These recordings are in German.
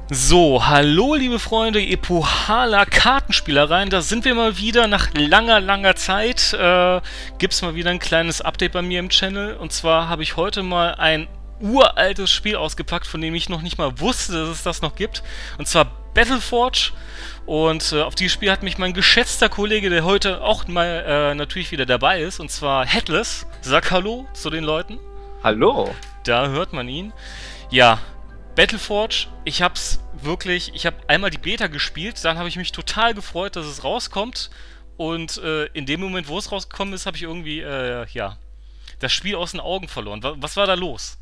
So, hallo liebe Freunde, Epohala Kartenspielereien, da sind wir mal wieder nach langer Zeit. Gibt's mal wieder ein kleines Update bei mir im Channel. Und zwar habe ich heute mal ein uraltes Spiel ausgepackt, von dem ich noch nicht mal wusste, dass es das noch gibt. Und zwar Battleforge. Und auf dieses Spiel hat mich mein geschätzter Kollege, der heute auch mal natürlich wieder dabei ist, und zwar Headless. Sag Hallo zu den Leuten. Hallo. Da hört man ihn. Ja, Battleforge, ich habe einmal die Beta gespielt, dann habe ich mich total gefreut, dass es rauskommt. Und in dem Moment, wo es rausgekommen ist, habe ich irgendwie, ja, das Spiel aus den Augen verloren. Was war da los?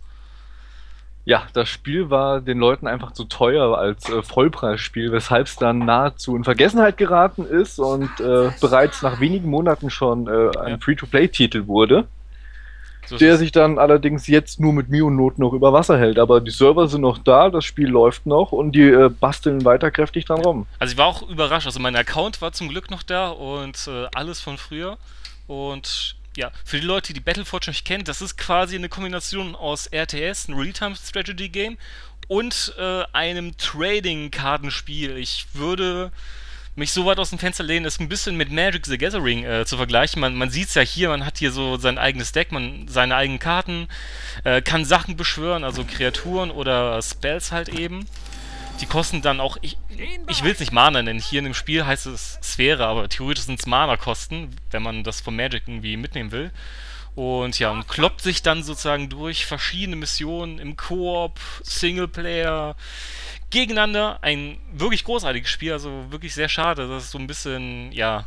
Ja, das Spiel war den Leuten einfach zu teuer als Vollpreisspiel, weshalb es dann nahezu in Vergessenheit geraten ist und bereits nach wenigen Monaten schon ein Free-to-Play-Titel wurde, So ist der es. sich dann allerdings jetzt nur mit Mühe und Not noch über Wasser hält. Aber die Server sind noch da, das Spiel läuft noch und die basteln weiter kräftig dran rum. Also ich war auch überrascht, also mein Account war zum Glück noch da und alles von früher. Und ja, für die Leute, die Battleforge nicht kennen, das ist quasi eine Kombination aus RTS, ein Real-Time-Strategy-Game, und einem Trading-Kartenspiel. Ich würde mich so weit aus dem Fenster lehnen, ist ein bisschen mit Magic the Gathering zu vergleichen. Man sieht es ja hier, man hat hier so sein eigenes Deck, seine eigenen Karten, kann Sachen beschwören, also Kreaturen oder Spells halt eben. Die kosten dann auch, ich will es nicht Mana nennen, hier in dem Spiel heißt es Sphäre, aber theoretisch sind es Mana-Kosten, wenn man das vom Magic irgendwie mitnehmen will. Und ja, und kloppt sich dann sozusagen durch verschiedene Missionen im Koop, Singleplayer, gegeneinander. Ein wirklich großartiges Spiel, also wirklich sehr schade, dass es so ein bisschen, ja,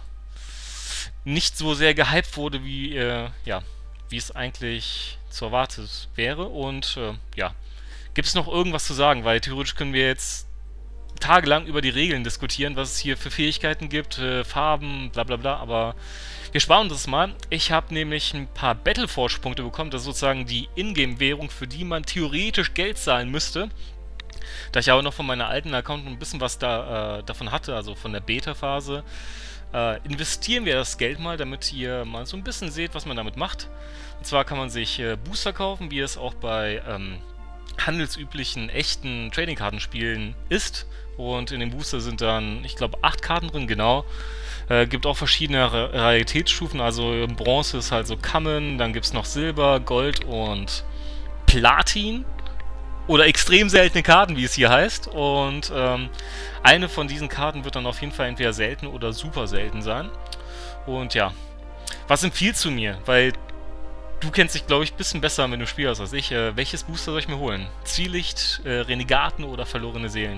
nicht so sehr gehypt wurde, wie, ja, wie es eigentlich zu erwarten wäre. Und, ja, gibt es noch irgendwas zu sagen? Weil theoretisch können wir jetzt tagelang über die Regeln diskutieren, was es hier für Fähigkeiten gibt, Farben, bla bla bla, aber wir sparen uns das mal. Ich habe nämlich ein paar Battleforge-Punkte bekommen, das ist sozusagen die Ingame-Währung, für die man theoretisch Geld zahlen müsste. Da ich aber noch von meiner alten Account ein bisschen was davon hatte, also von der Beta-Phase, investieren wir das Geld mal, damit ihr mal so ein bisschen seht, was man damit macht. Und zwar kann man sich Booster kaufen, wie es auch bei handelsüblichen, echten Trading-Kartenspielen ist. Und in dem Booster sind dann, ich glaube, 8 Karten drin, genau. Gibt auch verschiedene Raritätsstufen, also Bronze ist halt so Common, dann gibt es noch Silber, Gold und Platin. Oder extrem seltene Karten, wie es hier heißt. Und eine von diesen Karten wird dann auf jeden Fall entweder selten oder super selten sein. Und ja, was empfiehlst du mir? Weil du kennst dich, glaube ich, ein bisschen besser mit dem Spiel aus als ich. Welches Booster soll ich mir holen? Zwielicht, Renegaten oder verlorene Seelen?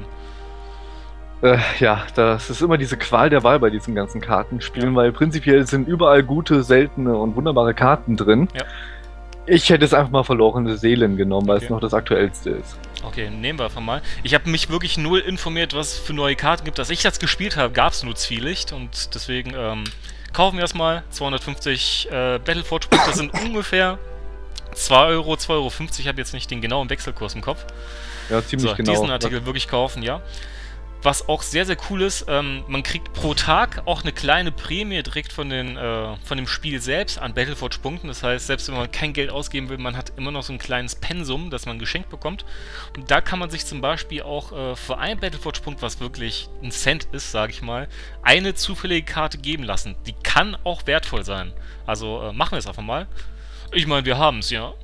Ja, das ist immer diese Qual der Wahl bei diesen ganzen Kartenspielen, weil prinzipiell sind überall gute, seltene und wunderbare Karten drin. Ja. Ich hätte es einfach mal verlorene Seelen genommen, weil Okay. es noch das aktuellste ist. Okay, nehmen wir einfach mal. Ich habe mich wirklich null informiert, was es für neue Karten gibt. Als ich das gespielt habe, gab es nur Zwielicht und deswegen kaufen wir erstmal 250 Battleforge-Punkte, sind ungefähr 2 Euro, 2,50 €. Ich habe jetzt nicht den genauen Wechselkurs im Kopf. Ja, ziemlich So, genau. diesen Artikel wirklich kaufen, ja. Was auch sehr, sehr cool ist, man kriegt pro Tag auch eine kleine Prämie direkt von dem Spiel selbst an Battleforge-Punkten. Das heißt, selbst wenn man kein Geld ausgeben will, man hat immer noch so ein kleines Pensum, das man geschenkt bekommt. Und da kann man sich zum Beispiel auch für einen Battleforge-Punkt, was wirklich ein Cent ist, sage ich mal, eine zufällige Karte geben lassen. Die kann auch wertvoll sein. Also machen wir es einfach mal. Ich meine, wir haben es, ja.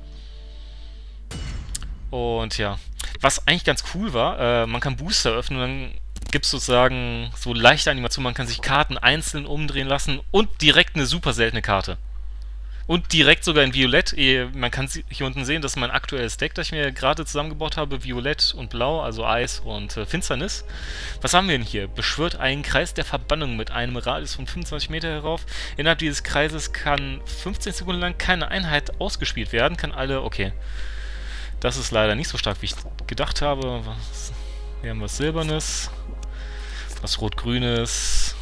Und ja, was eigentlich ganz cool war, man kann Booster öffnen und dann gibt es sozusagen so leichte Animationen, man kann sich Karten einzeln umdrehen lassen und direkt eine super seltene Karte. Und direkt sogar in Violett, man kann hier unten sehen, das ist mein aktuelles Deck, das ich mir gerade zusammengebaut habe, Violett und Blau, also Eis und Finsternis. Was haben wir denn hier? Beschwört einen Kreis der Verbannung mit einem Radius von 25 Meter herauf. Innerhalb dieses Kreises kann 15 Sekunden lang keine Einheit ausgespielt werden, kann alle, okay. Das ist leider nicht so stark, wie ich gedacht habe. Wir haben was Silbernes, was Rot-Grünes.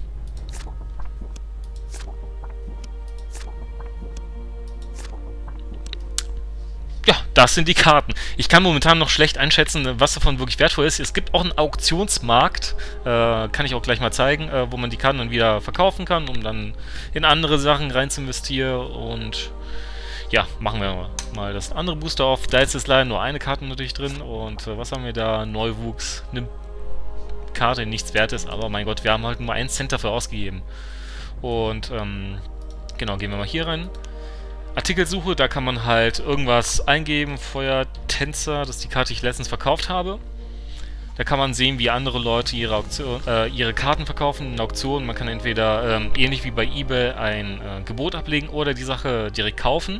Ja, das sind die Karten. Ich kann momentan noch schlecht einschätzen, was davon wirklich wertvoll ist. Es gibt auch einen Auktionsmarkt, kann ich auch gleich mal zeigen, wo man die Karten dann wieder verkaufen kann, um dann in andere Sachen rein zu investieren. Und ja, machen wir mal das andere Booster auf. Da ist jetzt leider nur eine Karte natürlich drin. Und was haben wir da? Neuwuchs. Eine Karte, die nichts wert ist. Aber mein Gott, wir haben halt nur 1 Cent dafür ausgegeben. Und, genau, gehen wir mal hier rein. Artikelsuche, da kann man halt irgendwas eingeben. Feuertänzer, das ist die Karte, die ich letztens verkauft habe. Da kann man sehen, wie andere Leute ihre Karten verkaufen in Auktionen. Man kann entweder, ähnlich wie bei eBay, ein Gebot ablegen oder die Sache direkt kaufen.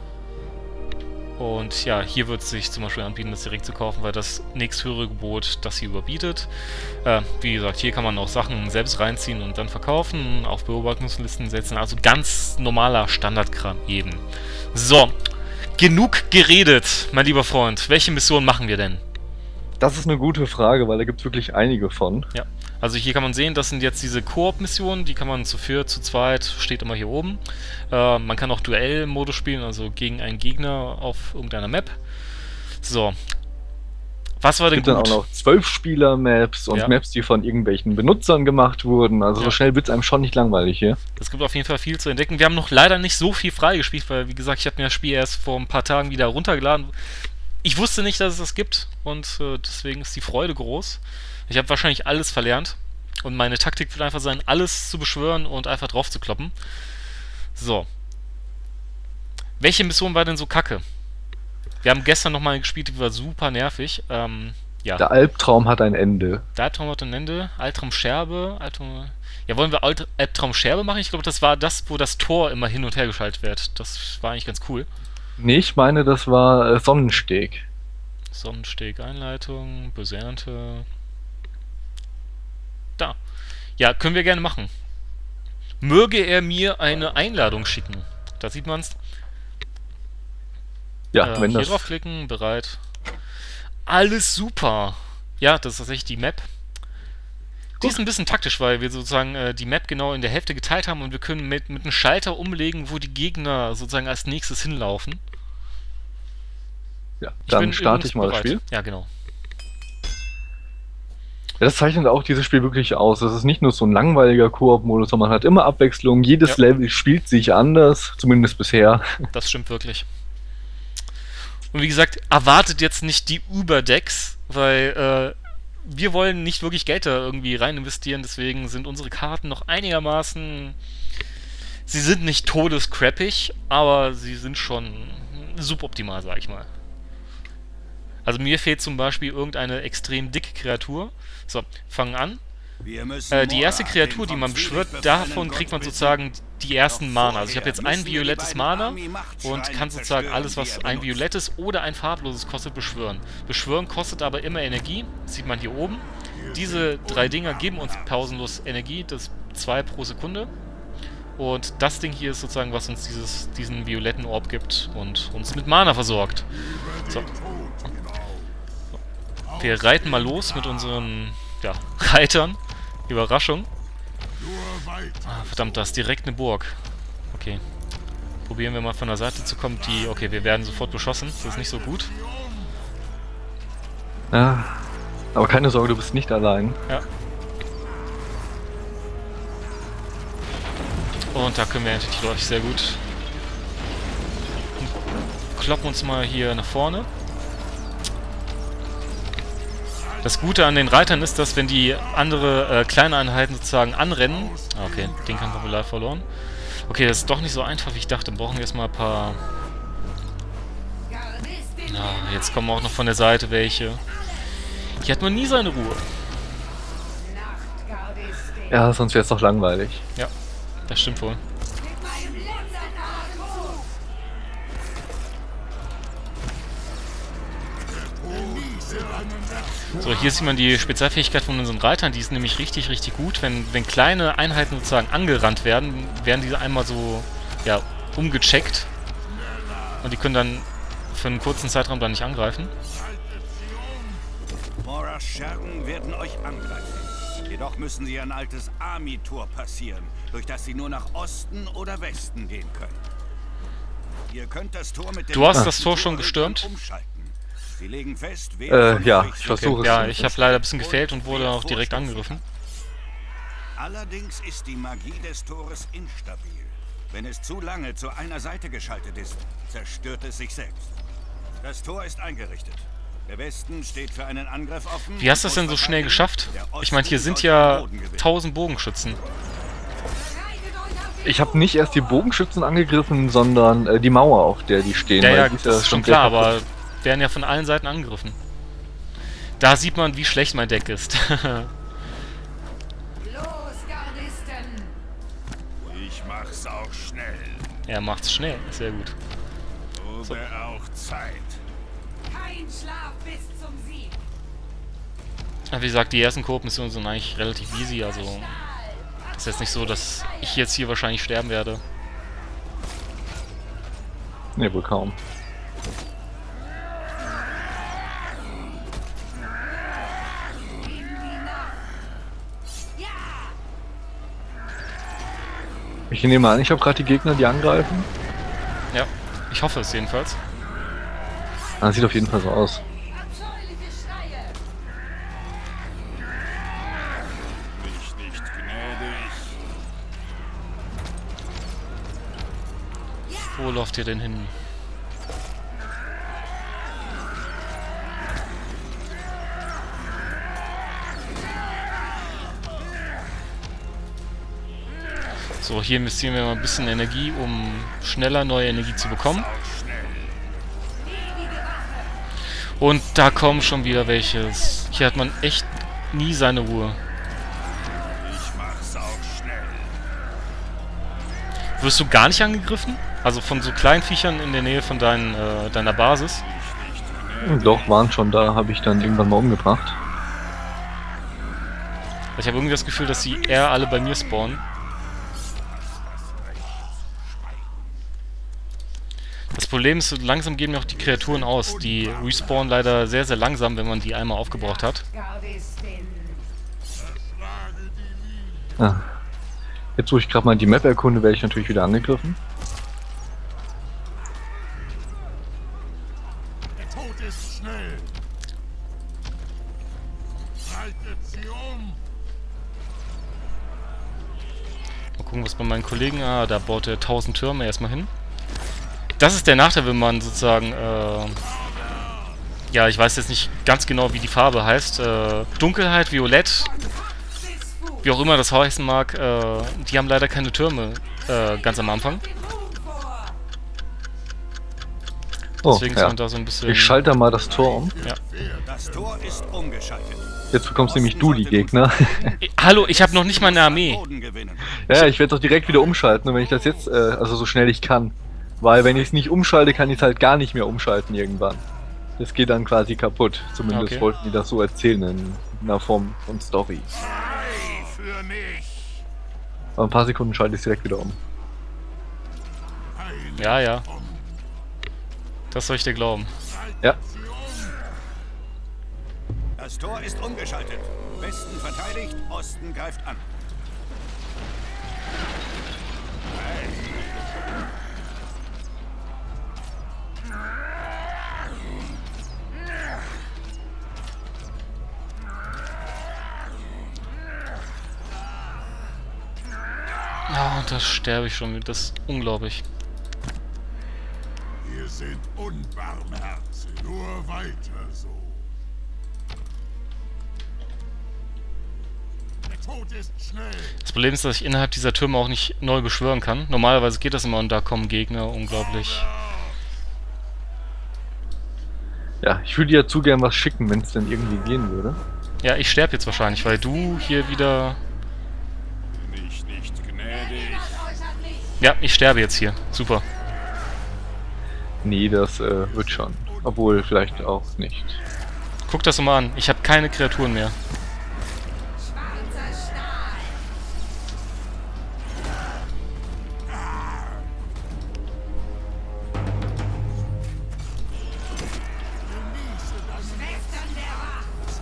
Und ja, hier wird es sich zum Beispiel anbieten, das direkt zu kaufen, weil das nächsthöhere Gebot das hier überbietet. Wie gesagt, hier kann man auch Sachen selbst reinziehen und dann verkaufen, auf Beobachtungslisten setzen. Also ganz normaler Standardkram eben. So, genug geredet, mein lieber Freund. Welche Mission machen wir denn? Das ist eine gute Frage, weil da gibt es wirklich einige von. Ja, also hier kann man sehen, das sind jetzt diese Koop-Missionen, die kann man zu viert, zu zweit, steht immer hier oben. Man kann auch Duell-Modus spielen, also gegen einen Gegner auf irgendeiner Map. So. Was war denn gut? Es gibt dann auch noch 12-Spieler-Maps und Maps, die von irgendwelchen Benutzern gemacht wurden. Also so schnell wird es einem schon nicht langweilig hier. Es gibt auf jeden Fall viel zu entdecken. Wir haben noch leider nicht so viel freigespielt, weil, wie gesagt, ich habe mir das Spiel erst vor ein paar Tagen wieder runtergeladen. Ich wusste nicht, dass es das gibt und deswegen ist die Freude groß. Ich habe wahrscheinlich alles verlernt und meine Taktik wird einfach sein, alles zu beschwören und einfach drauf zu kloppen. So. Welche Mission war denn so kacke? Wir haben gestern nochmal gespielt, die war super nervig. Ja. Der Albtraum hat ein Ende. Der Albtraum hat ein Ende. Albtraum Scherbe. Ja, wollen wir Albtraum Scherbe machen? Ich glaube, das war das, wo das Tor immer hin und her geschaltet wird. Das war eigentlich ganz cool. Nee, ich meine, das war Sonnensteg. Sonnensteg, Einleitung, böse Ernte. Da. Ja, können wir gerne machen. Möge er mir eine Einladung schicken. Da sieht man's. Ja, wenn hier das... draufklicken, bereit. Alles super. Ja, das ist tatsächlich die Map. Die ist ein bisschen taktisch, weil wir sozusagen die Map genau in der Hälfte geteilt haben und wir können mit einem Schalter umlegen, wo die Gegner sozusagen als nächstes hinlaufen. Ja, dann starte ich mal das Spiel. Ja, genau. Ja, das zeichnet auch dieses Spiel wirklich aus. Das ist nicht nur so ein langweiliger Koop-Modus, sondern man hat immer Abwechslung. Jedes Level spielt sich anders, zumindest bisher. Das stimmt wirklich. Und wie gesagt, erwartet jetzt nicht die Überdecks, weil wir wollen nicht wirklich Geld da irgendwie rein investieren, deswegen sind unsere Karten noch einigermaßen... Sie sind nicht todescrappig, aber sie sind schon suboptimal, sag ich mal. Also mir fehlt zum Beispiel irgendeine extrem dicke Kreatur. So, fangen an. Die erste Kreatur, die man beschwört, davon kriegt man sozusagen die ersten Mana. Also ich habe jetzt ein violettes Mana und kann sozusagen alles, was ein violettes oder ein farbloses kostet, beschwören. Beschwören kostet aber immer Energie. Das sieht man hier oben. Diese 3 Dinger geben uns pausenlos Energie, das 2 pro Sekunde. Und das Ding hier ist sozusagen, was uns diesen violetten Orb gibt und uns mit Mana versorgt. So. Wir reiten mal los mit unseren Reitern. Überraschung. Ah, verdammt, da ist direkt eine Burg. Okay. Probieren wir mal von der Seite zu kommen. Okay, wir werden sofort beschossen. Das ist nicht so gut. Ja, aber keine Sorge, du bist nicht allein. Ja. Und da können wir natürlich durch. Sehr gut. Kloppen uns mal hier nach vorne. Das Gute an den Reitern ist, dass wenn die andere kleine Einheiten sozusagen anrennen... Okay, den Kampf haben wir leider verloren. Okay, das ist doch nicht so einfach, wie ich dachte. Wir brauchen erstmal ein paar... Na, jetzt kommen auch noch von der Seite welche. Hier hat man nie seine Ruhe. Ja, sonst wäre es doch langweilig. Ja, das stimmt wohl. So, hier sieht man die Spezialfähigkeit von unseren Reitern, die ist nämlich richtig, richtig gut. Wenn kleine Einheiten sozusagen angerannt werden, werden diese einmal so, umgecheckt. Und die können dann für einen kurzen Zeitraum dann nicht angreifen. Moras Schergen werden euch angreifen. Jedoch müssen sie ein altes Army-Tor passieren, durch das sie nur nach Osten oder Westen gehen können. Ihr könnt das Tor mit dem Du hast das Tor schon gestürmt? Sie legen fest, wer ja, ich versuche es. Ja, ich habe leider ein bisschen gefehlt und wurde auch direkt angegriffen. Allerdings ist die Magie des Tores instabil. Wenn es zu lange zu einer Seite geschaltet ist, zerstört es sich selbst. Das Tor ist eingerichtet. Der Westen steht für einen Angriff offen. Wie hast du das denn so schnell geschafft? Ich meine, hier sind ja 1000 Bogenschützen. Ich habe nicht erst die Bogenschützen angegriffen, sondern die Mauer, auf der die stehen. Ja, weil ja, die das ist schon klar, aber werden ja von allen Seiten angegriffen. Da sieht man, wie schlecht mein Deck ist. Ich mach's auch schnell. Er macht's schnell, sehr gut. Oder auch Zeit. Kein Schlaf bis zum Sieg. Ja, wie gesagt, die ersten Koop-Missionen sind eigentlich relativ easy, also ist jetzt nicht so, dass ich jetzt hier wahrscheinlich sterben werde. Ne, wohl kaum. Ich nehme an, ich habe gerade die Gegner, die angreifen. Ja, ich hoffe es jedenfalls. Das sieht auf jeden Fall so aus. Abscheuliche Schreie. Mich nicht gnädig. Wo läuft ihr denn hin? So, hier investieren wir mal ein bisschen Energie, um schneller neue Energie zu bekommen. Und da kommen schon wieder welche. Hier hat man echt nie seine Ruhe. Ich mach's auch schnell. Wirst du gar nicht angegriffen? Also von so kleinen Viechern in der Nähe von deiner Basis? Doch, waren schon da, habe ich dann irgendwann mal umgebracht. Ich habe irgendwie das Gefühl, dass sie eher alle bei mir spawnen. Das Problem ist, so langsam gehen mir auch die Kreaturen aus. Die respawnen leider sehr, sehr langsam, wenn man die einmal aufgebraucht hat. Gardistin. Ah. Jetzt, wo ich gerade mal die Map erkunde, werde ich natürlich wieder angegriffen. Der Tod ist schnell. Haltet sie um. Mal gucken, was bei meinen Kollegen... Ah, da baut er 1000 Türme erstmal hin. Das ist der Nachteil, wenn man sozusagen... ja, ich weiß jetzt nicht ganz genau, wie die Farbe heißt. Dunkelheit, Violett... Wie auch immer das heißen mag, die haben leider keine Türme ganz am Anfang. Deswegen ist man da so ein bisschen... Ich schalte mal das Tor um. Ja. Das Tor ist umgeschaltet. Jetzt bekommst nämlich du die Gegner. Hallo, ich habe noch nicht mal eine Armee. Boden gewinnen. Ja, ich werde doch direkt wieder umschalten, und wenn ich das jetzt, also so schnell ich kann. Weil wenn ich es nicht umschalte, kann ich es halt gar nicht mehr umschalten irgendwann. Das geht dann quasi kaputt. Zumindest Okay. wollten die das so erzählen in einer Form von Story. Für mich. Aber ein paar Sekunden schalte ich es direkt wieder um. Ja, ja. Das soll ich dir glauben. Ja, Das Tor ist umgeschaltet. Westen verteidigt, Osten greift an. Ja, und da sterbe ich schon mit. Das ist unglaublich. Wir sind unbarmherzig. Nur weiter so. Der Tod ist schnell. Das Problem ist, dass ich innerhalb dieser Türme auch nicht neu beschwören kann. Normalerweise geht das immer und da kommen Gegner. Unglaublich. ja, ich würde dir ja zu gern was schicken, wenn es denn irgendwie gehen würde. Ja, ich sterbe jetzt wahrscheinlich, weil du hier wieder... Bin ich nicht gnädig. Ja, ich sterbe jetzt hier. Super. Nee, das wird schon. Obwohl, vielleicht auch nicht. Guck das doch mal an. Ich habe keine Kreaturen mehr. Schwarzer Stahl. Schwestern der Wacht.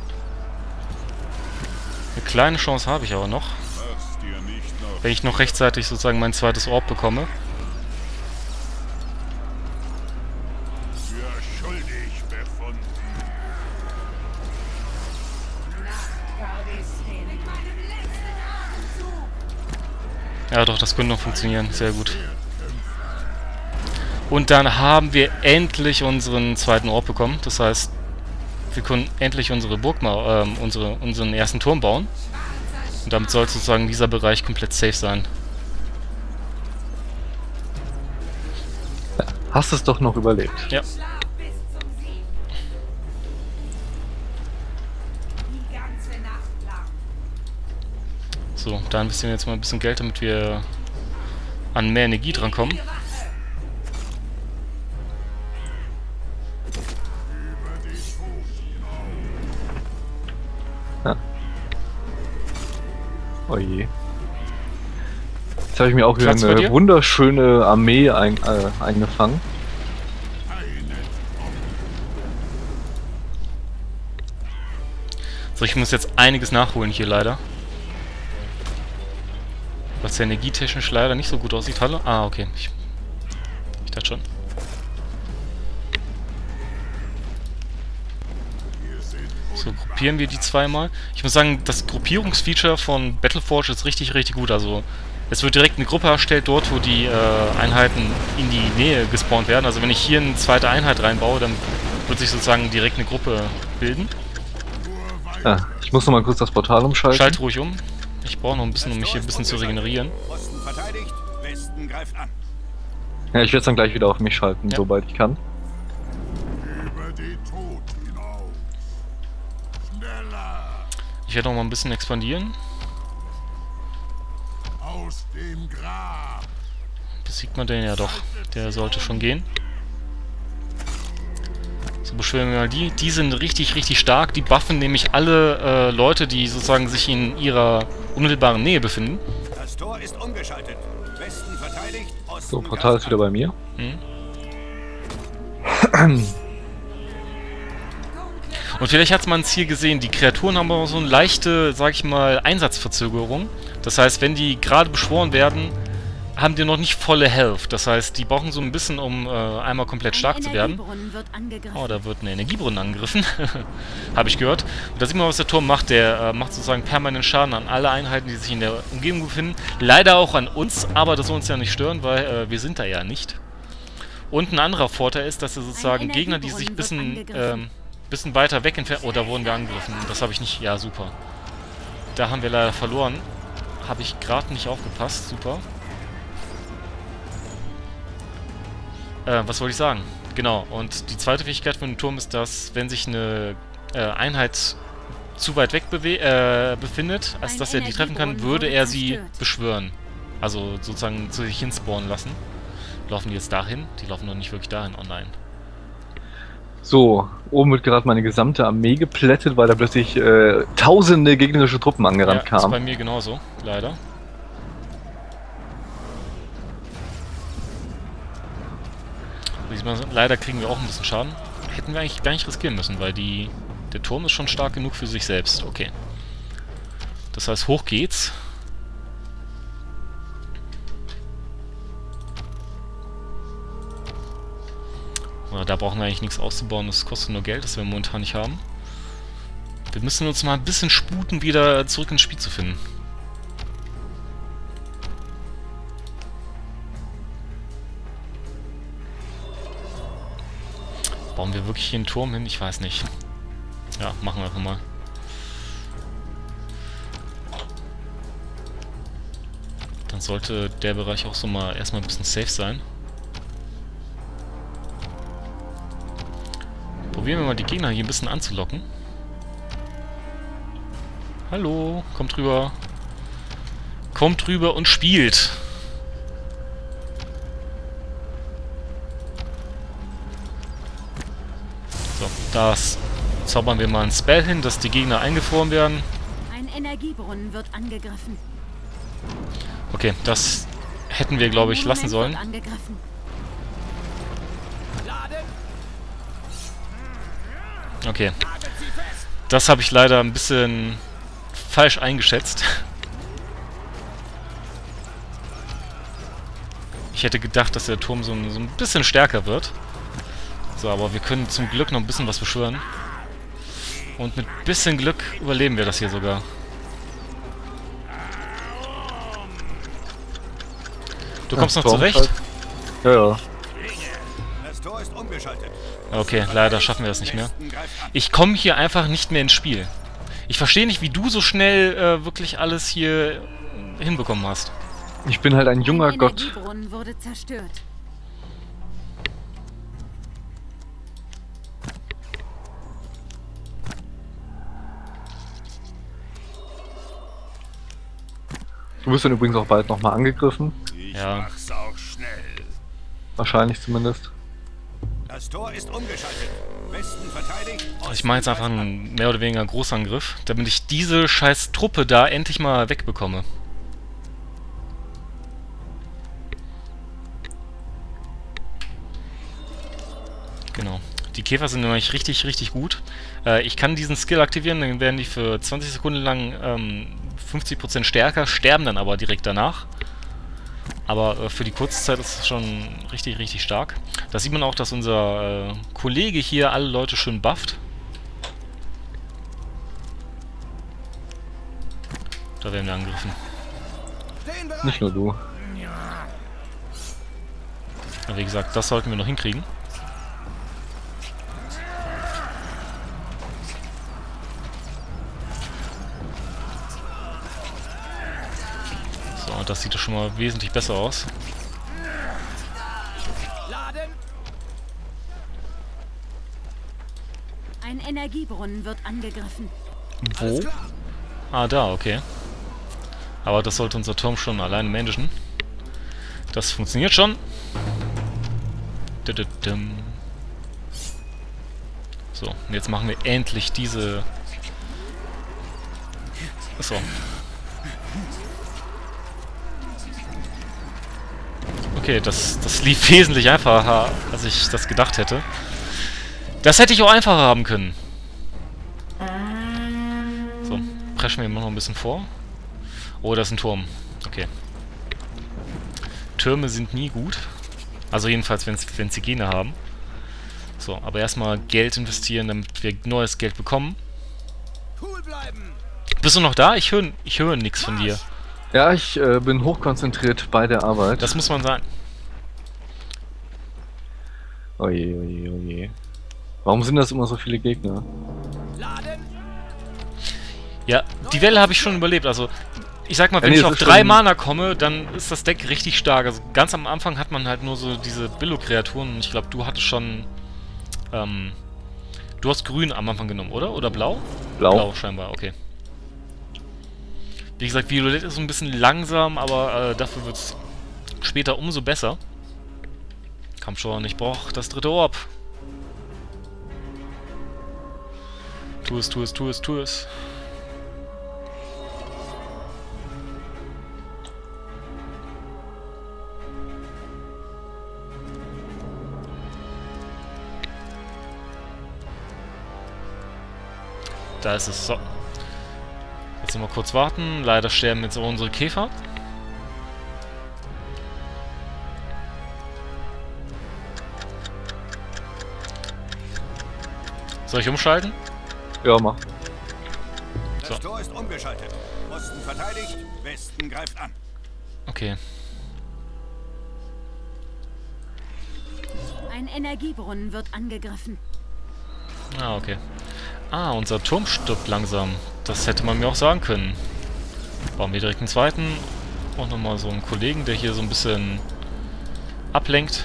Eine kleine Chance habe ich aber noch. Was dir nicht noch Wenn ich noch rechtzeitig sozusagen mein zweites Orb bekomme. für schuldig befunden. Gardistin. Mit meinem letzten Atemzug. Ja doch, das könnte noch funktionieren. Sehr gut. Und dann haben wir endlich unseren zweiten Ort bekommen. Das heißt, wir können endlich unsere Burg mal, unseren ersten Turm bauen. Und damit soll sozusagen dieser Bereich komplett safe sein. Hast es doch noch überlebt. Ja. Schlag bis zum Sieg. Die ganze Nacht lang. So, da investieren wir jetzt mal ein bisschen Geld, damit wir an mehr Energie drankommen. Ja. Oh je. Jetzt habe ich mir auch wieder Platz bei eine dir? wunderschöne Armee eingefangen. So, ich muss jetzt einiges nachholen hier leider. Was ja energietechnisch leider nicht so gut aussieht. Hallo? Ah, okay. Ich dachte schon. So, gruppieren wir die zweimal. Ich muss sagen, das Gruppierungsfeature von Battleforge ist richtig, richtig gut. Also, es wird direkt eine Gruppe erstellt, dort, wo die Einheiten in die Nähe gespawnt werden. Also, wenn ich hier eine zweite Einheit reinbaue, dann wird sich sozusagen direkt eine Gruppe bilden. Ja, ich muss noch mal kurz das Portal umschalten. Schalt ruhig um. Ich brauche noch ein bisschen, um mich hier ein bisschen zu regenerieren. Osten verteidigt, Westen greift an. Ja, ich werde es dann gleich wieder auf mich schalten, Ja. sobald ich kann. Über die Tod hinaus. Schneller Ich werde noch mal ein bisschen expandieren. aus dem Grab. Besiegt man den ja doch. Der sollte schon gehen. So, beschwören wir mal die. Die sind richtig, richtig stark. Die buffen nämlich alle Leute, die sozusagen sich in ihrer unmittelbaren Nähe befinden. Das Tor ist umgeschaltet. Westen verteidigt, Osten So, Portal ist greift wieder bei mir. Mhm. Und vielleicht hat man es hier gesehen, die Kreaturen haben aber so eine leichte, sag ich mal, Einsatzverzögerung. Das heißt, wenn die gerade beschworen werden, haben die noch nicht volle Health. Das heißt, die brauchen so ein bisschen, um einmal komplett stark zu werden. Oh, da wird ein Energiebrunnen angegriffen. Habe ich gehört. Und da sieht man, was der Turm macht. Der macht sozusagen permanent Schaden an alle Einheiten, die sich in der Umgebung befinden. Leider auch an uns, aber das soll uns ja nicht stören, weil wir sind da ja nicht. Und ein anderer Vorteil ist, dass er sozusagen Gegner, die sich ein bisschen weiter weg entfernen... Oh, da wurden wir angegriffen. Das habe ich nicht... Ja, super. Da haben wir leider verloren. Habe ich gerade nicht aufgepasst. Super. Was wollte ich sagen? Genau, und die zweite Fähigkeit von dem Turm ist, dass, wenn sich eine Einheit zu weit weg befindet, als dass er die treffen kann, würde er sie beschwören. Also sozusagen zu sich hinspawnen lassen. Laufen die jetzt dahin? Die laufen noch nicht wirklich dahin. Oh nein. So, oben wird gerade meine gesamte Armee geplättet, weil da plötzlich tausende gegnerische Truppen angerannt Ja, ist bei kamen. mir genauso, leider. Leider kriegen wir auch ein bisschen Schaden. Hätten wir eigentlich gar nicht riskieren müssen, weil der Turm ist schon stark genug für sich selbst. Okay. Das heißt, hoch geht's. Da brauchen wir eigentlich nichts auszubauen, das kostet nur Geld, das wir momentan nicht haben. Wir müssen uns mal ein bisschen sputen, wieder zurück ins Spiel zu finden. Bauen wir wirklich hier einen Turm hin? Ich weiß nicht. Ja, machen wir einfach mal. Dann sollte der Bereich auch so mal erstmal ein bisschen safe sein. Probieren wir mal die Gegner hier ein bisschen anzulocken. Hallo, kommt rüber. Kommt rüber und spielt. So, das zaubern wir mal ein Spell hin, dass die Gegner eingefroren werden. Ein Energiebrunnen wird angegriffen. Okay, das hätten wir, glaube ich, lassen sollen. Okay. Das habe ich leider ein bisschen falsch eingeschätzt. Ich hätte gedacht, dass der Turm so ein bisschen stärker wird. So, aber wir können zum Glück noch ein bisschen was beschwören. Und mit bisschen Glück überleben wir das hier sogar. Du kommst noch Turm zurecht? halt. Ja, ja. Das Tor ist umgeschaltet. Okay, leider schaffen wir das nicht mehr. Ich komme hier einfach nicht mehr ins Spiel. Ich verstehe nicht, wie du so schnell wirklich alles hier hinbekommen hast. Ich bin halt ein junger Ein Gott. Energiebrunnen wurde zerstört. Du wirst dann übrigens auch bald nochmal angegriffen. Ich Ja. mach's auch schnell. Wahrscheinlich zumindest. Das Tor ist umgeschaltet. Westen verteidigt. Ich mache jetzt einfach einen mehr oder weniger Großangriff, damit ich diese scheiß Truppe da endlich mal wegbekomme. Genau. Die Käfer sind nämlich richtig, richtig gut. Ich kann diesen Skill aktivieren, dann werden die für 20 Sekunden lang 50% stärker, sterben dann aber direkt danach. Aber für die Kurzzeit ist es schon richtig, richtig stark. Da sieht man auch, dass unser Kollege hier alle Leute schön bufft. Da werden wir angegriffen. Nicht nur du. Aber wie gesagt, das sollten wir noch hinkriegen. So, und das sieht doch schon mal wesentlich besser aus. Ein Energiebrunnen wird angegriffen. Wo? Ah, da, okay. Aber das sollte unser Turm schon alleine managen. Das funktioniert schon. So, und jetzt machen wir endlich diese... Achso. Okay, das lief wesentlich einfacher, als ich das gedacht hätte. Das hätte ich auch einfacher haben können. So, preschen wir immer noch ein bisschen vor. Oh, das ist ein Turm. Okay. Türme sind nie gut. Also jedenfalls, wenn sie Gene haben. So, aber erstmal Geld investieren, damit wir neues Geld bekommen. Cool bleiben. Bist du noch da? Ich höre nichts von dir. Ja, ich bin hochkonzentriert bei der Arbeit. Das muss man sagen. Oje, oje, oje. Warum sind das immer so viele Gegner? Ja, die Welle habe ich schon überlebt. Also, ich sag mal, wenn nee, ich das auf ist 3 schon- Mana komme, dann ist das Deck richtig stark. Also, ganz am Anfang hat man halt nur so diese Billo-Kreaturen. Und ich glaube, du hattest schon... du hast grün am Anfang genommen, oder? Oder blau? Blau. Blau, scheinbar, okay. Wie gesagt, Violett ist so ein bisschen langsam, aber dafür wird es später umso besser. Komm schon, ich brauche das dritte Orb. Tu es, tu es, tu es, tu es. Da ist es. So. Jetzt noch mal kurz warten. Leider sterben jetzt auch unsere Käfer. Soll ich umschalten? Ja, mach. Das So. Tor ist umgeschaltet. Osten verteidigt, Westen greift an. Okay. Ein Energiebrunnen wird angegriffen. Ah, okay. Ah, unser Turm stirbt langsam. Das hätte man mir auch sagen können. Bauen wir direkt einen zweiten. Und nochmal so einen Kollegen, der hier so ein bisschen ablenkt.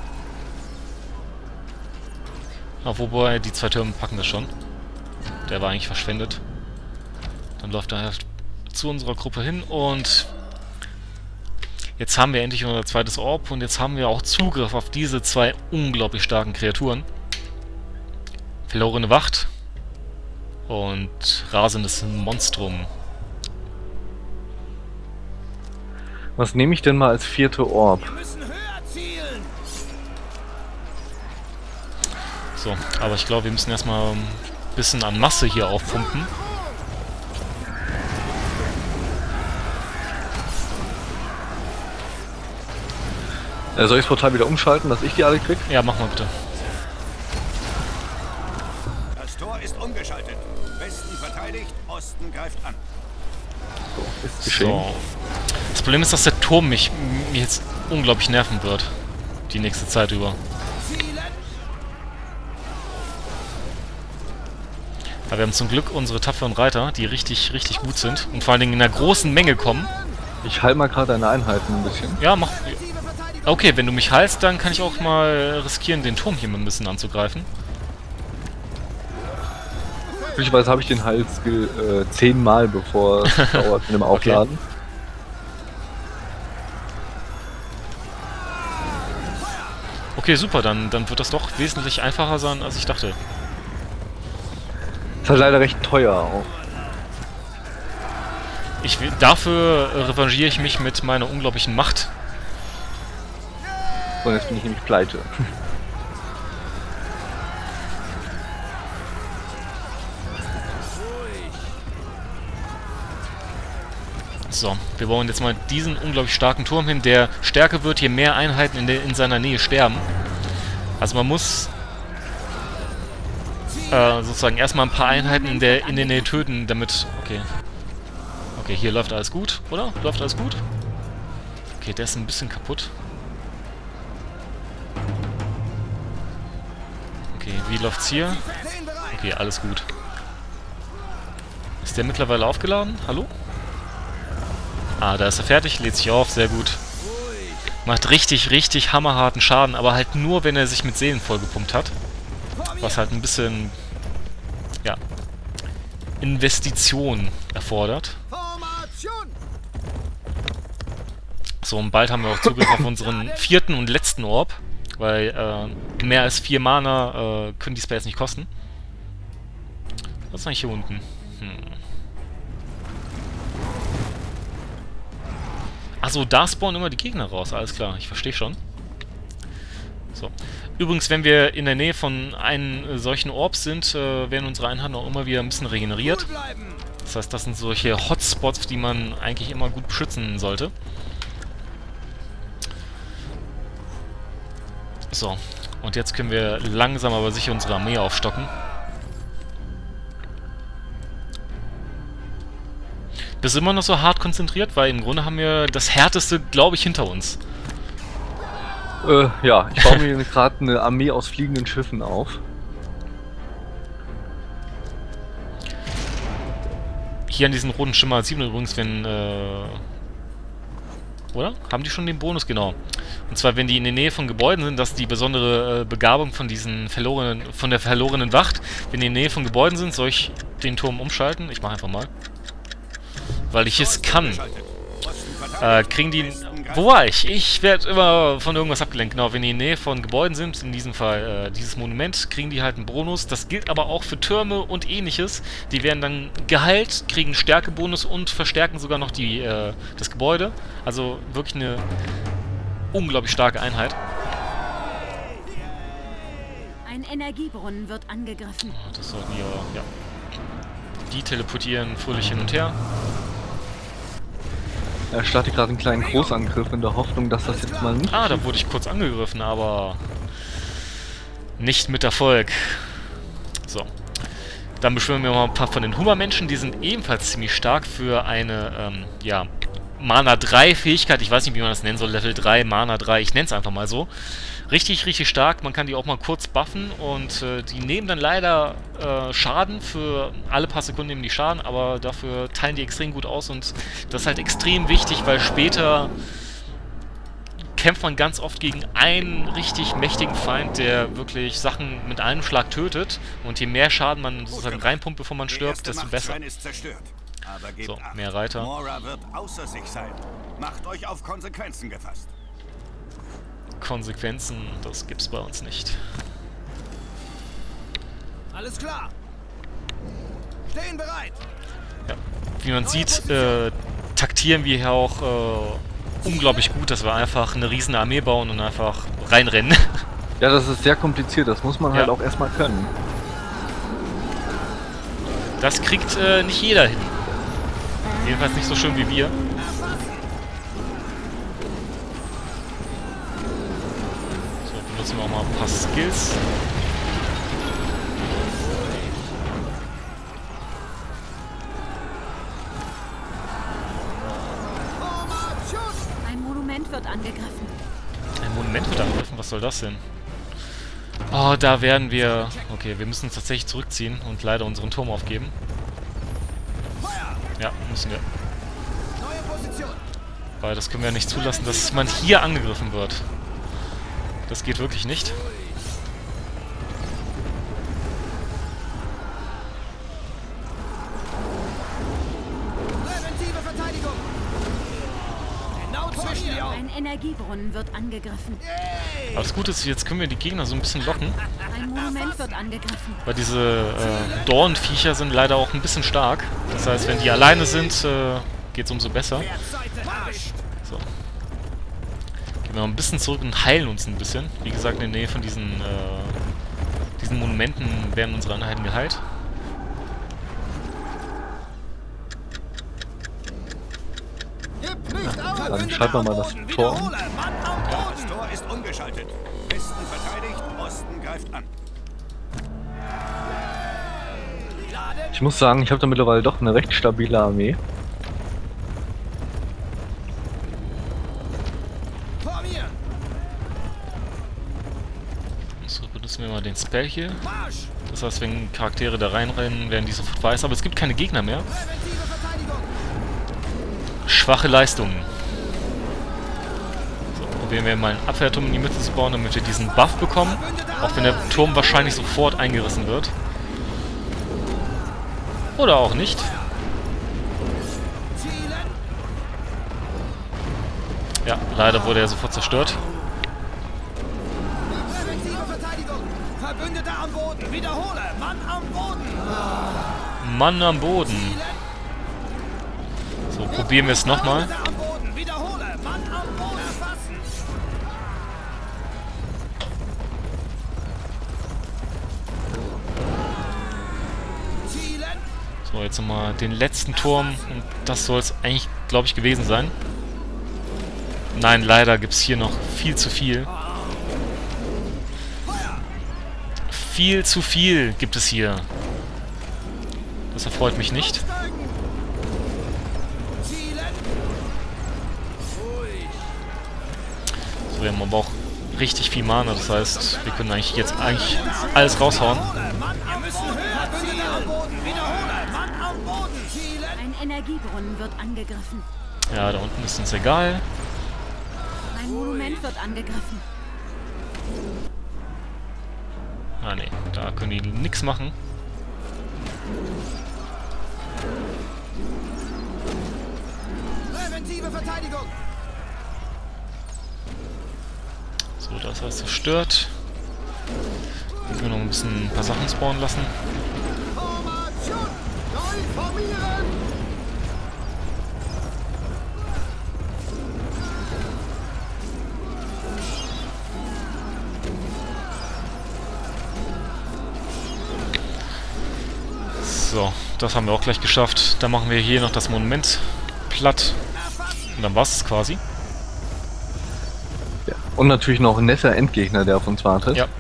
Ah, wobei, die 2 Türme packen das schon. Der war eigentlich verschwendet. Dann läuft er zu unserer Gruppe hin und... Jetzt haben wir endlich unser zweites Orb und jetzt haben wir auch Zugriff auf diese 2 unglaublich starken Kreaturen. Verlorene Wacht und rasendes Monstrum. Was nehme ich denn mal als 4. Orb? Wir müssen höher zielen. So, aber ich glaube, wir müssen erstmal ein bisschen an Masse hier aufpumpen. Soll ich das Portal wieder umschalten, dass ich die alle krieg? Ja, mach mal bitte. Das Tor ist umgeschaltet. Westen verteidigt, Osten greift an. So, ist geschehen. So. Das Problem ist, dass der Turm mich jetzt unglaublich nerven wird. Die nächste Zeit über. Aber wir haben zum Glück unsere tapferen Reiter, die richtig, richtig gut sind. Und vor allen Dingen in einer großen Menge kommen. Ich heile mal gerade deine Einheiten ein bisschen. Ja, mach... Okay, wenn du mich heilst, dann kann ich auch mal riskieren, den Turm hier mal ein bisschen anzugreifen. Glücklicherweise habe ich den Heilskill 10-mal, bevor es dauert mit dem Aufladen. Okay, super, dann wird das doch wesentlich einfacher sein, als ich dachte. Ist halt leider recht teuer auch. Dafür revanchiere ich mich mit meiner unglaublichen Macht. Und jetzt bin ich nämlich pleite. So, wir bauen jetzt mal diesen unglaublich starken Turm hin, der stärker wird, je mehr Einheiten in seiner Nähe sterben. Also man muss sozusagen erstmal ein paar Einheiten in der Nähe töten, damit... Okay. Okay, hier läuft alles gut, oder? Läuft alles gut? Okay, der ist ein bisschen kaputt. Okay, wie läuft's hier? Okay, alles gut. Ist der mittlerweile aufgeladen? Hallo? Ah, da ist er fertig, lädt sich auf, sehr gut. Macht richtig, richtig hammerharten Schaden, aber halt nur, wenn er sich mit Seelen vollgepumpt hat. Was halt ein bisschen, ja, Investition erfordert. So, und bald haben wir auch Zugriff auf unseren 4. und letzten Orb, weil mehr als 4 Mana können die Spells nicht kosten. Was ist eigentlich hier unten? Achso, da spawnen immer die Gegner raus, alles klar, ich verstehe schon. So. Übrigens, wenn wir in der Nähe von einem solchen Orb sind, werden unsere Einheiten auch immer wieder ein bisschen regeneriert. Das heißt, das sind solche Hotspots, die man eigentlich immer gut beschützen sollte. So, und jetzt können wir langsam aber sicher unsere Armee aufstocken. Bist du immer noch so hart konzentriert? Weil im Grunde haben wir das Härteste, glaube ich, hinter uns. Ja, ich baue mir gerade eine Armee aus fliegenden Schiffen auf. Hier an diesen roten Schimmer 7 übrigens, wenn, oder? Haben die schon den Bonus? Genau. Und zwar, wenn die in der Nähe von Gebäuden sind, das ist die besondere Begabung von diesen von der verlorenen Wacht. Wenn die in der Nähe von Gebäuden sind, soll ich den Turm umschalten? Ich mache einfach mal. Weil ich es kann. Kriegen die... Wo war ich? Ich werde immer von irgendwas abgelenkt. Genau, wenn die in der Nähe von Gebäuden sind, in diesem Fall dieses Monument, kriegen die halt einen Bonus. Das gilt aber auch für Türme und ähnliches. Die werden dann geheilt, kriegen einen Stärkebonus und verstärken sogar noch das Gebäude. Also wirklich eine unglaublich starke Einheit. Ein Energiebrunnen wird angegriffen. Das sollten wir, ja. Die teleportieren fröhlich hin und her. Er startet gerade einen kleinen Großangriff in der Hoffnung, dass das jetzt mal nicht... Ah, da wurde ich kurz angegriffen, aber nicht mit Erfolg. So. Dann beschwören wir mal ein paar von den Hummermenschen. Die sind ebenfalls ziemlich stark für eine, ja, Mana 3 Fähigkeit. Ich weiß nicht, wie man das nennen soll. Level 3, Mana 3. Ich nenne es einfach mal so. Richtig, richtig stark. Man kann die auch mal kurz buffen und die nehmen dann leider Schaden. Für alle paar Sekunden nehmen die Schaden, aber dafür teilen die extrem gut aus und das ist halt extrem wichtig, weil später kämpft man ganz oft gegen einen richtig mächtigen Feind, der wirklich Sachen mit einem Schlag tötet und je mehr Schaden man sozusagen reinpumpt, bevor man stirbt, desto besser. So, mehr Reiter. Mora wird außer sich sein. Macht euch auf Konsequenzen gefasst. Konsequenzen, das gibt's bei uns nicht. Alles klar. Stehen bereit. Ja. Wie man sieht, taktieren wir hier auch unglaublich gut, dass wir einfach eine riesen Armee bauen und einfach reinrennen. Ja, das ist sehr kompliziert, das muss man halt auch erstmal können. Das kriegt nicht jeder hin. Jedenfalls nicht so schön wie wir. Benutzen wir auch mal ein paar Skills. Monument wird angegriffen. Ein Monument wird angegriffen? Was soll das denn? Oh, da werden wir... Okay, wir müssen uns tatsächlich zurückziehen und leider unseren Turm aufgeben. Ja, müssen wir. Weil das können wir nicht zulassen, dass man hier angegriffen wird. Das geht wirklich nicht. Ein Energiebrunnen wird angegriffen. Aber das Gute ist, jetzt können wir die Gegner so ein bisschen locken. Ein Monument wird angegriffen. Weil diese Dornviecher sind leider auch ein bisschen stark. Das heißt, wenn die alleine sind, geht es umso besser. So. Gehen wir noch ein bisschen zurück und heilen uns ein bisschen. Wie gesagt, in der Nähe von diesen Monumenten werden unsere Einheiten geheilt. Dann schalten wir mal das Tor um. Das Tor ist umgeschaltet. Westen verteidigt, Osten greift an. Ich muss sagen, ich habe da mittlerweile doch eine recht stabile Armee. So, benutzen wir mal den Spell hier. Das heißt, wenn Charaktere da reinrennen, werden die sofort weiß. Aber es gibt keine Gegner mehr. Schwache Leistungen. So, probieren wir mal einen Abwehrturm in die Mitte zu bauen, damit wir diesen Buff bekommen. Auch wenn der Turm wahrscheinlich sofort eingerissen wird. Oder auch nicht. Ja, leider wurde er sofort zerstört. Verbündeter am Boden. Wiederhole. Mann am Boden. Mann am Boden. So, probieren wir es nochmal. So, jetzt nochmal den letzten Turm. Und das soll es eigentlich, glaube ich, gewesen sein. Nein, leider gibt es hier noch viel zu viel. Viel zu viel gibt es hier. Das erfreut mich nicht. So, wir haben aber auch richtig viel Mana, das heißt, wir können eigentlich jetzt alles raushauen. Ein Energiebrunnen wird angegriffen. Ja, da unten ist uns egal. Ein Monument wird angegriffen. Ah ne, da können die nichts machen. Präventive Verteidigung. So, das heißt zerstört. Hier können wir noch ein paar Sachen spawnen lassen. Formation. Neu formieren. So, das haben wir auch gleich geschafft. Dann machen wir hier noch das Monument platt. Und dann war es quasi. Ja. Und natürlich noch ein netter Endgegner, der auf uns wartet. Ja.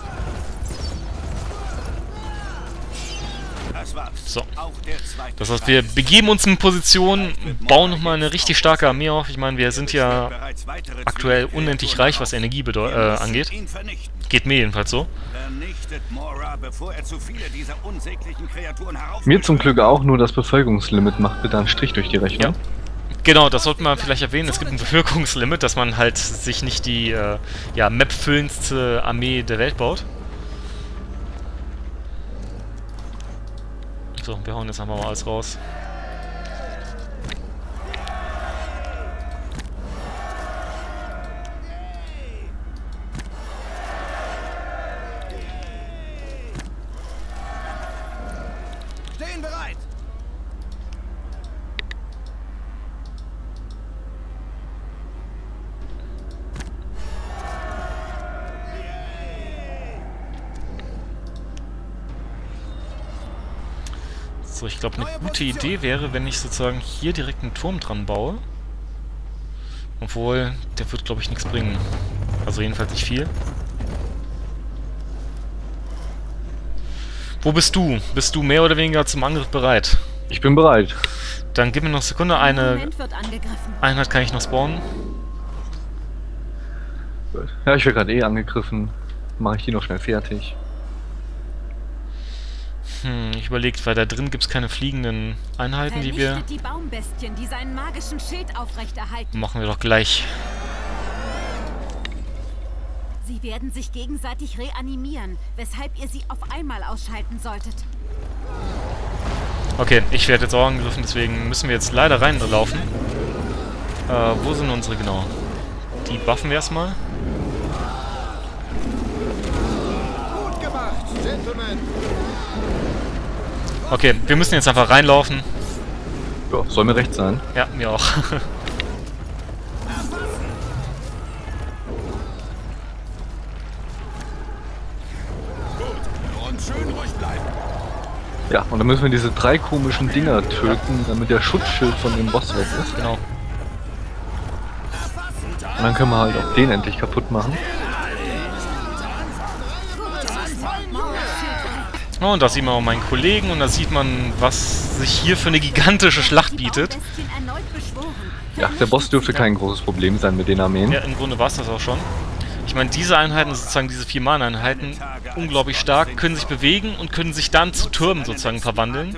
Das war's. So. Auch der zweite Das heißt, wir begeben uns in Position, bauen nochmal eine richtig starke Armee auf. Ich meine, wir sind ja aktuell unendlich reich, was Energie angeht. ihn vernichten. Geht mir jedenfalls so. Vernichtet Mora, bevor er zu viele dieser unsäglichen Kreaturen herauf... Mir zum Glück auch, nur das Bevölkerungslimit macht bitte einen Strich durch die Rechnung. Ja. Genau, das sollte man vielleicht erwähnen. Es gibt ein Bevölkerungslimit, dass man halt sich nicht die ja, map-füllendste Armee der Welt baut. So, wir hauen jetzt einfach mal alles raus. Stehen bereit. So, ich glaube, eine gute Idee wäre, wenn ich sozusagen hier direkt einen Turm dran baue. Obwohl, der wird, glaube ich, nichts bringen. Also jedenfalls nicht viel. Wo bist du? Bist du mehr oder weniger zum Angriff bereit? Ich bin bereit. Dann gib mir noch eine Sekunde. Ein Eine Monument wird angegriffen. Einheit kann ich noch spawnen. Gut. Ja, ich werde gerade eh angegriffen. Mache ich die noch schnell fertig. Ich überlegt, weil da drin gibt es keine fliegenden Einheiten, die wir... Vernichtet die Baumbestien, die seinen magischen Schild aufrechterhalten. Machen wir doch gleich. Sie werden sich gegenseitig reanimieren, weshalb ihr sie auf einmal ausschalten solltet. Okay, ich werde jetzt auch angegriffen, deswegen müssen wir jetzt leider reinlaufen. Wo sind unsere genau? Die buffen wir erstmal. Gut gemacht, Gentlemen. Okay, wir müssen jetzt einfach reinlaufen. Ja, soll mir recht sein. Ja, mir auch. Und schön ruhig bleiben. Ja, und dann müssen wir diese 3 komischen Dinger töten, damit der Schutzschild von dem Boss weg ist. Genau. Und dann können wir halt auch den endlich kaputt machen. Oh, und da sieht man auch meinen Kollegen und da sieht man, was sich hier für eine gigantische Schlacht bietet. Baumbestien erneut beschworen. Ja, der Boss dürfte kein großes Problem sein mit den Armeen. Ja, im Grunde war es das auch schon. Ich meine, diese Einheiten, sozusagen diese 4 Mana-Einheiten, unglaublich stark, können sich bewegen und können sich dann zu Türmen sozusagen verwandeln.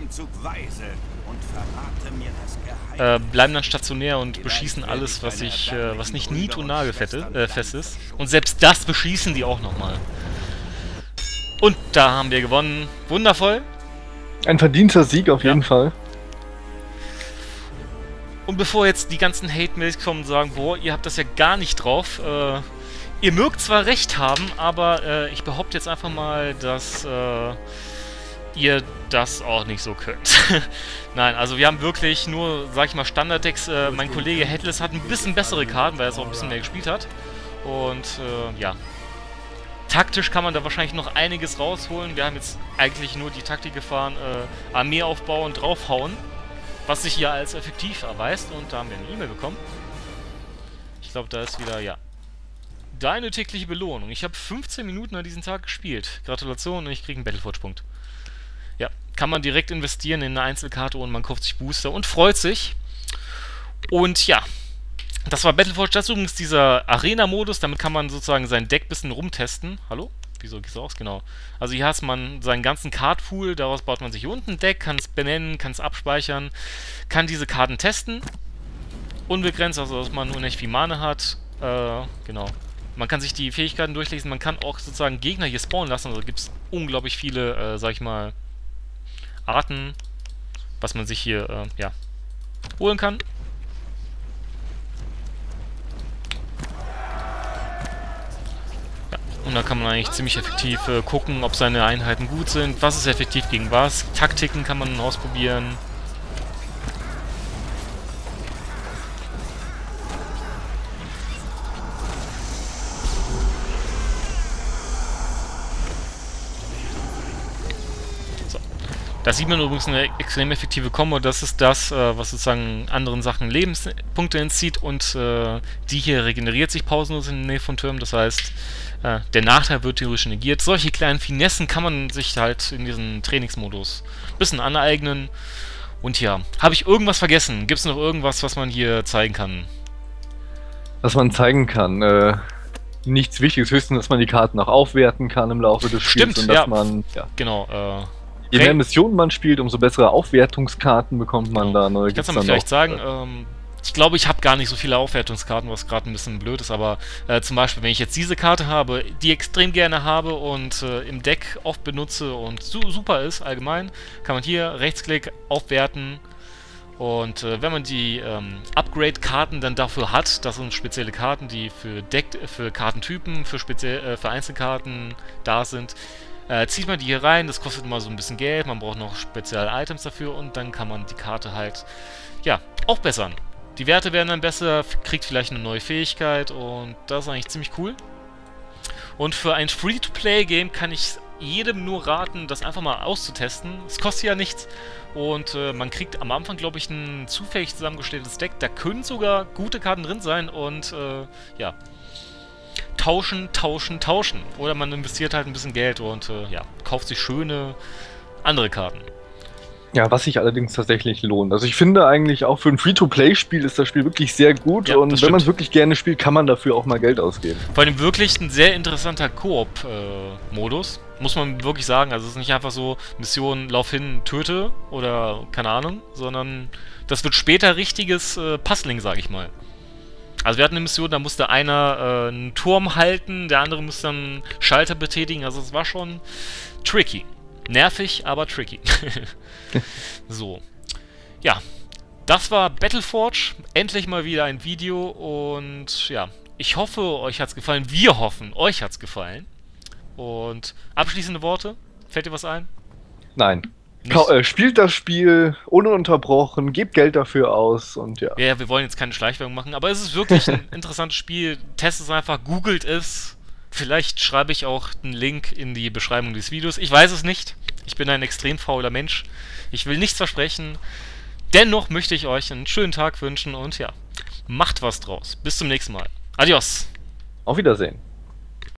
Bleiben dann stationär und beschießen alles, was nicht nied- und nagelfest ist. Und selbst das beschießen die auch nochmal. Und da haben wir gewonnen. Wundervoll. Ein verdienter Sieg auf jeden Fall. Und bevor jetzt die ganzen Hate-Mails kommen und sagen, boah, ihr habt das ja gar nicht drauf, ihr mögt zwar recht haben, aber ich behaupte jetzt einfach mal, dass ihr das auch nicht so könnt. Nein, also wir haben wirklich nur, sag ich mal, Standard-Decks. Mein Kollege Headless hat ein bisschen bessere Karten, weil er es auch ein bisschen mehr gespielt hat. Und ja, taktisch kann man da wahrscheinlich noch einiges rausholen. Wir haben jetzt eigentlich nur die Taktik gefahren, Armeeaufbau und draufhauen, was sich hier als effektiv erweist. Und da haben wir eine E-Mail bekommen. Ich glaube, da ist wieder, ja, deine tägliche Belohnung. Ich habe 15 Minuten an diesem Tag gespielt. Gratulation und ich kriege einen Battleforge-Punkt. Ja, kann man direkt investieren in eine Einzelkarte und man kauft sich Booster und freut sich. Und ja, das war Battleforge. Das ist übrigens dieser Arena-Modus. Damit kann man sozusagen sein Deck ein bisschen rumtesten. Hallo? Wieso geht's raus? Genau. Also hier hat man seinen ganzen Card-Pool. Daraus baut man sich hier unten ein Deck, kann es benennen, kann es abspeichern, kann diese Karten testen. Unbegrenzt, also dass man unendlich viel Mana hat. Genau. Man kann sich die Fähigkeiten durchlesen. Man kann auch sozusagen Gegner hier spawnen lassen. Also gibt es unglaublich viele, sag ich mal, Arten, was man sich hier, ja, holen kann. Ja, und da kann man eigentlich ziemlich effektiv gucken, ob seine Einheiten gut sind, was ist effektiv gegen was. Taktiken kann man ausprobieren. Da sieht man übrigens eine extrem effektive Combo. Das ist das, was sozusagen anderen Sachen Lebenspunkte entzieht und die hier regeneriert sich pausenlos in der Nähe von Türmen. Das heißt, der Nachteil wird theoretisch negiert. Solche kleinen Finessen kann man sich halt in diesem Trainingsmodus ein bisschen aneignen. Und ja, habe ich irgendwas vergessen? Gibt es noch irgendwas, was man hier zeigen kann? Was man zeigen kann, nichts Wichtiges, höchstens, dass man die Karten auch aufwerten kann im Laufe des Spiels. Stimmt, und dass ja. man, ja. Genau, Je mehr Missionen man spielt, umso bessere Aufwertungskarten bekommt man da. Ich kann es aber vielleicht sagen, ich glaube, ich habe gar nicht so viele Aufwertungskarten, was gerade ein bisschen blöd ist, aber zum Beispiel, wenn ich jetzt diese Karte habe, die extrem gerne habe und im Deck oft benutze und super ist, allgemein, kann man hier Rechtsklick aufwerten und wenn man die Upgrade-Karten dann dafür hat, das sind spezielle Karten, die für Kartentypen, für Einzelkarten da sind, zieht man die hier rein, das kostet mal so ein bisschen Geld, man braucht noch spezielle Items dafür und dann kann man die Karte halt, ja, aufbessern. Die Werte werden dann besser, kriegt vielleicht eine neue Fähigkeit und das ist eigentlich ziemlich cool. Und für ein Free-to-Play-Game kann ich jedem nur raten, das einfach mal auszutesten. Es kostet ja nichts und man kriegt am Anfang, glaube ich, ein zufällig zusammengestelltes Deck. Da können sogar gute Karten drin sein und, ja, tauschen. Oder man investiert halt ein bisschen Geld und ja, kauft sich schöne andere Karten. Ja, was sich allerdings tatsächlich lohnt. Also ich finde eigentlich auch für ein Free-to-Play-Spiel ist das Spiel wirklich sehr gut Ja, und das wenn man es stimmt. wirklich gerne spielt, kann man dafür auch mal Geld ausgeben. Vor allem wirklich ein sehr interessanter Koop-Modus. Muss man wirklich sagen. Also es ist nicht einfach so, Mission, lauf hin, töte oder keine Ahnung, sondern das wird später richtiges Puzzling, sag ich mal. Also wir hatten eine Mission, da musste einer einen Turm halten, der andere musste dann einen Schalter betätigen. Also es war schon tricky. Nervig, aber tricky. So. Ja. Das war Battleforge. Endlich mal wieder ein Video. Und ja, ich hoffe, euch hat's gefallen. Wir hoffen, euch hat's gefallen. Und abschließende Worte? Fällt dir was ein? Nein. Nicht? Spielt das Spiel ununterbrochen, gebt Geld dafür aus und ja. Ja, wir wollen jetzt keine Schleichwerbung machen, aber es ist wirklich ein interessantes Spiel. Testet es einfach, googelt es. Vielleicht schreibe ich auch einen Link in die Beschreibung des Videos. Ich weiß es nicht. Ich bin ein extrem fauler Mensch. Ich will nichts versprechen. Dennoch möchte ich euch einen schönen Tag wünschen und ja, macht was draus. Bis zum nächsten Mal. Adios. Auf Wiedersehen.